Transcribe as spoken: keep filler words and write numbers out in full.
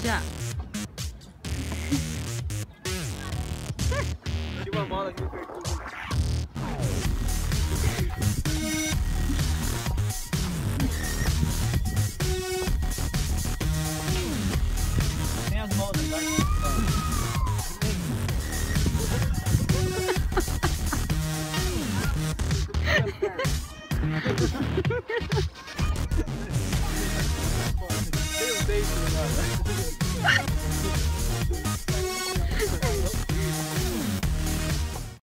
Já. Tinha uma bola aqui. Tem as mãos embaixo. Tem os dentes, né?